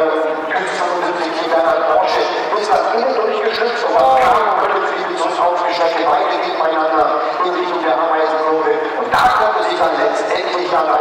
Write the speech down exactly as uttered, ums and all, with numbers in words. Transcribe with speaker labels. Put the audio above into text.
Speaker 1: fünfzehnhundertsiebzig Bernhard Porsche, ist das innen durchgeschützt und was kam, können Sie mit so aufgesteckte Beine nebeneinander in Richtung der Ameisengrube. Und da konnte sich dann letztendlich dann